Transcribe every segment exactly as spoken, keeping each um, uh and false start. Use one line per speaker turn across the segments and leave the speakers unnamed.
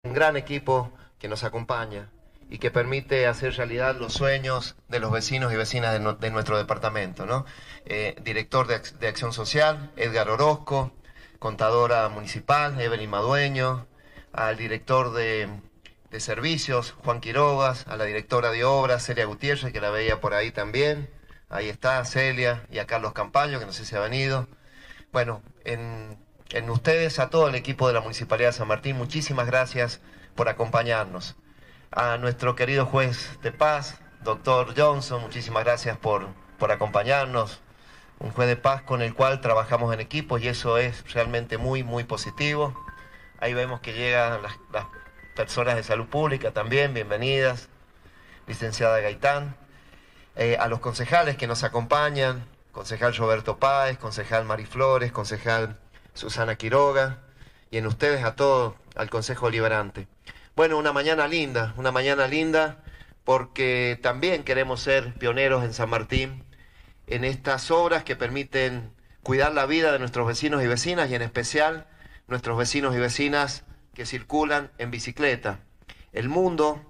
un gran equipo que nos acompaña y que permite hacer realidad los sueños de los vecinos y vecinas de, no, de nuestro departamento, ¿no? Eh, director de, de Acción Social, Edgar Orozco, contadora municipal, Evelyn Madueño, al director de, de Servicios, Juan Quirogas, a la directora de Obras, Celia Gutiérrez, que la veía por ahí también, ahí está Celia, y a Carlos Campaño, que no sé si ha venido. Bueno, en, en ustedes, a todo el equipo de la Municipalidad de San Martín, muchísimas gracias por acompañarnos. A nuestro querido juez de paz, doctor Johnson, muchísimas gracias por, por acompañarnos. Un juez de paz con el cual trabajamos en equipo y eso es realmente muy, muy positivo. Ahí vemos que llegan las, las personas de salud pública también, bienvenidas. Licenciada Gaitán. Eh, a los concejales que nos acompañan, concejal Roberto Páez, concejal Mari Flores, concejal Susana Quiroga, y en ustedes a todos, al Consejo Deliberante. Bueno, una mañana linda, una mañana linda porque también queremos ser pioneros en San Martín en estas obras que permiten cuidar la vida de nuestros vecinos y vecinas y en especial nuestros vecinos y vecinas que circulan en bicicleta. El mundo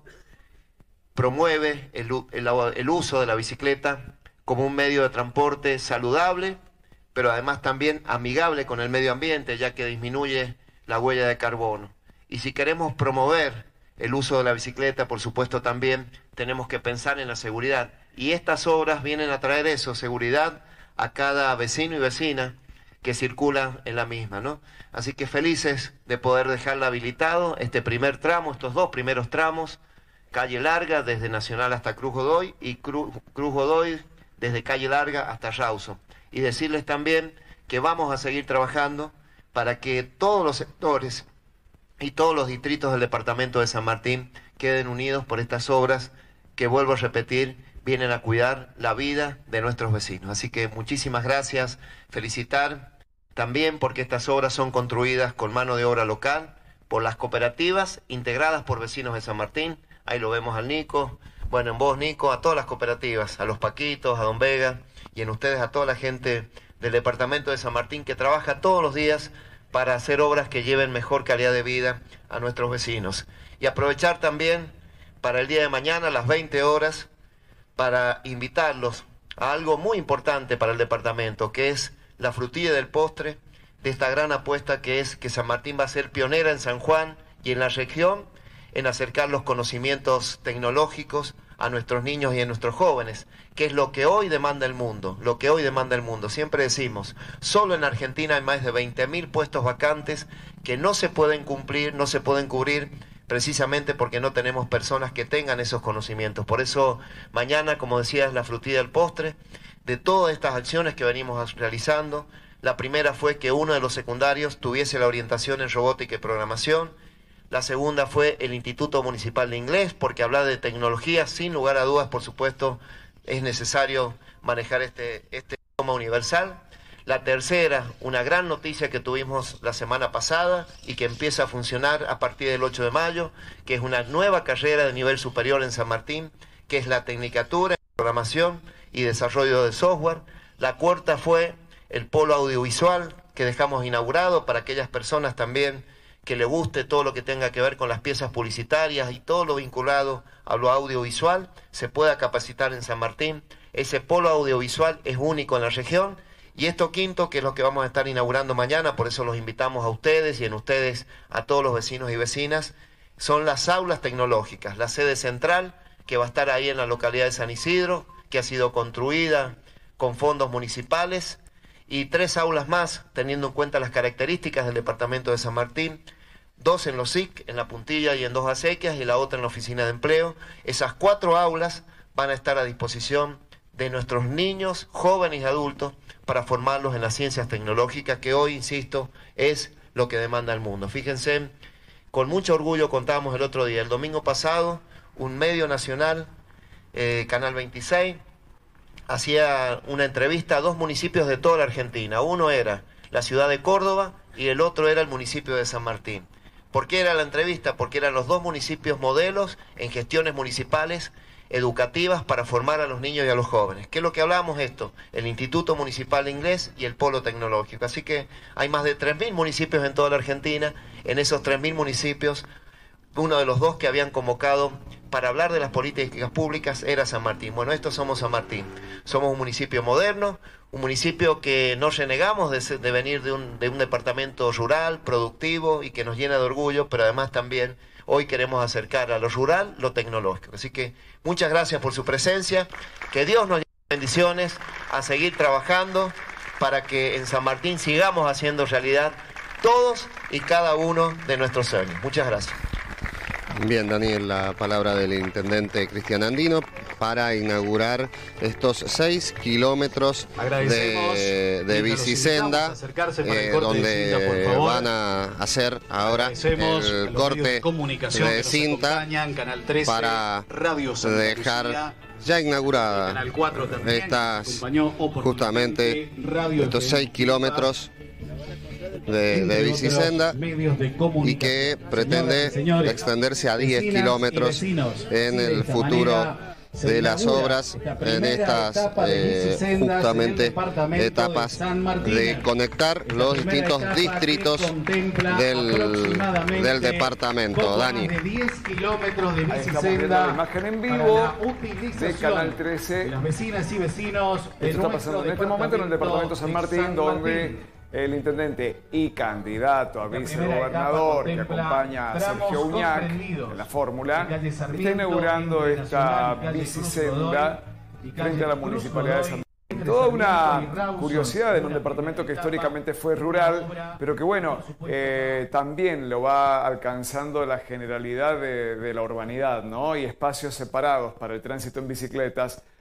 promueve el, el, el uso de la bicicleta como un medio de transporte saludable, pero además también amigable con el medio ambiente, ya que disminuye la huella de carbono. Y si queremos promover el uso de la bicicleta, por supuesto también tenemos que pensar en la seguridad. Y estas obras vienen a traer eso, seguridad a cada vecino y vecina que circula en la misma, ¿no? Así que felices de poder dejarla habilitado, este primer tramo, estos dos primeros tramos, Calle Larga desde Nacional hasta Cruz Godoy y Cruz, Cruz Godoy desde Calle Larga hasta Rawson. Y decirles también que vamos a seguir trabajando para que todos los sectores y todos los distritos del departamento de San Martín queden unidos por estas obras que, vuelvo a repetir, vienen a cuidar la vida de nuestros vecinos. Así que muchísimas gracias, felicitar también porque estas obras son construidas con mano de obra local por las cooperativas integradas por vecinos de San Martín. Ahí lo vemos al Nico, bueno, en vos Nico, a todas las cooperativas, a los Paquitos, a Don Vega y en ustedes a toda la gente del departamento de San Martín que trabaja todos los días para hacer obras que lleven mejor calidad de vida a nuestros vecinos. Y aprovechar también para el día de mañana a las veinte horas para invitarlos a algo muy importante para el departamento, que es la frutilla del postre de esta gran apuesta que es que San Martín va a ser pionera en San Juan y en la región en acercar los conocimientos tecnológicos a nuestros niños y a nuestros jóvenes, que es lo que hoy demanda el mundo, lo que hoy demanda el mundo. Siempre decimos, solo en Argentina hay más de veinte mil puestos vacantes que no se pueden cumplir, no se pueden cubrir, precisamente porque no tenemos personas que tengan esos conocimientos. Por eso, mañana, como decía, es la frutilla del postre de todas estas acciones que venimos realizando. La primera fue que uno de los secundarios tuviese la orientación en robótica y programación. La segunda fue el Instituto Municipal de Inglés, porque hablar de tecnología, sin lugar a dudas, por supuesto, es necesario manejar este, este idioma universal. La tercera, una gran noticia que tuvimos la semana pasada y que empieza a funcionar a partir del ocho de mayo, que es una nueva carrera de nivel superior en San Martín, que es la Tecnicatura en Programación y Desarrollo de Software. La cuarta fue el Polo Audiovisual, que dejamos inaugurado para aquellas personas también que le guste todo lo que tenga que ver con las piezas publicitarias y todo lo vinculado a lo audiovisual, se pueda capacitar en San Martín. Ese polo audiovisual es único en la región. Y esto quinto, que es lo que vamos a estar inaugurando mañana, por eso los invitamos a ustedes y en ustedes a todos los vecinos y vecinas, son las aulas tecnológicas, la sede central que va a estar ahí en la localidad de San Isidro, que ha sido construida con fondos municipales, y tres aulas más, teniendo en cuenta las características del departamento de San Martín, dos en los S I C, en La Puntilla y en Dos Acequias, y la otra en la Oficina de Empleo. Esas cuatro aulas van a estar a disposición de nuestros niños, jóvenes y adultos, para formarlos en las ciencias tecnológicas, que hoy, insisto, es lo que demanda el mundo. Fíjense, con mucho orgullo contábamos el otro día, el domingo pasado, un medio nacional, eh, Canal veintiséis, hacía una entrevista a dos municipios de toda la Argentina. Uno era la ciudad de Córdoba y el otro era el municipio de San Martín. ¿Por qué era la entrevista? Porque eran los dos municipios modelos en gestiones municipales educativas para formar a los niños y a los jóvenes. ¿Qué es lo que hablamos esto? El Instituto Municipal de Inglés y el Polo Tecnológico. Así que hay más de tres mil municipios en toda la Argentina. En esos tres mil municipios uno de los dos que habían convocado para hablar de las políticas públicas era San Martín. Bueno, estos somos San Martín. Somos un municipio moderno, un municipio que no renegamos de, de venir de un, de un departamento rural, productivo y que nos llena de orgullo, pero además también hoy queremos acercar a lo rural, lo tecnológico. Así que muchas gracias por su presencia, que Dios nos lleve bendiciones a seguir trabajando para que en San Martín sigamos haciendo realidad todos y cada uno de nuestros sueños. Muchas gracias.
Bien, Daniel, la palabra del intendente Cristian Andino para inaugurar estos seis kilómetros de, de bicisenda, eh, donde cinta, van a hacer ahora el corte de, de cinta para dejar ya inaugurada estas, justamente estos seis kilómetros de, de bicisenda y que pretende extenderse a diez kilómetros en el futuro de las obras en estas eh, justamente etapas de conectar los distintos distritos del, del departamento. Dani.
Ahí estamos viendo la imagen en vivo de Canal trece. Las vecinas y vecinos. Esto está pasando en este momento en el departamento San Martín, donde el intendente y candidato a vicegobernador que acompaña a Sergio Uñac en la fórmula está inaugurando esta bicisenda frente a la Municipalidad de San Martín. Toda una curiosidad en un departamento que históricamente fue rural, pero que bueno, eh, también lo va alcanzando la generalidad de, de la urbanidad, ¿no? Y espacios separados para el tránsito en bicicletas